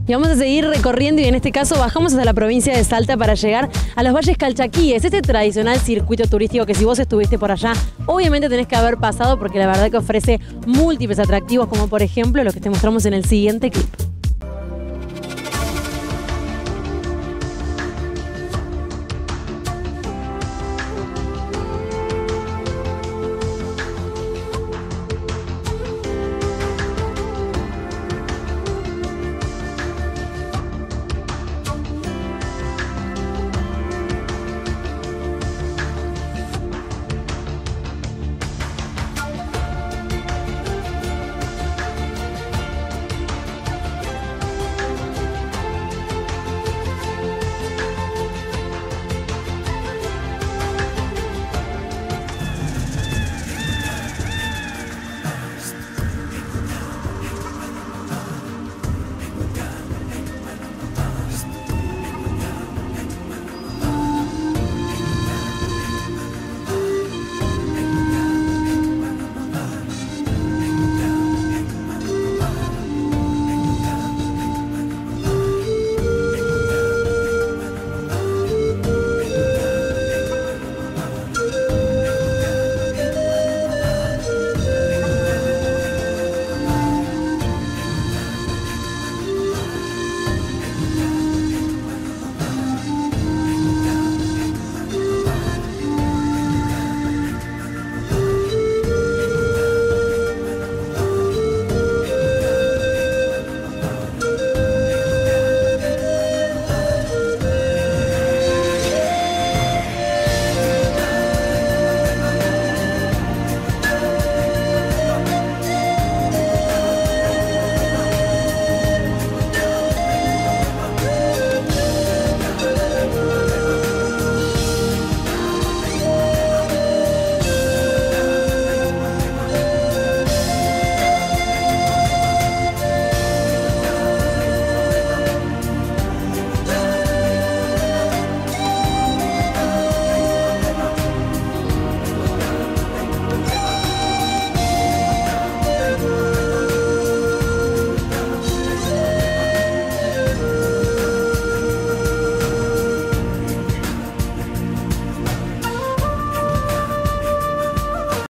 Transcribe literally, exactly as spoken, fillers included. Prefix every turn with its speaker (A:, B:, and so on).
A: Y vamos a seguir recorriendo y en este caso bajamos hasta la provincia de Salta para llegar a los Valles Calchaquíes, este tradicional circuito turístico que si vos estuviste por allá, obviamente tenés que haber pasado porque la verdad que ofrece múltiples atractivos como por ejemplo los que te mostramos en el siguiente clip.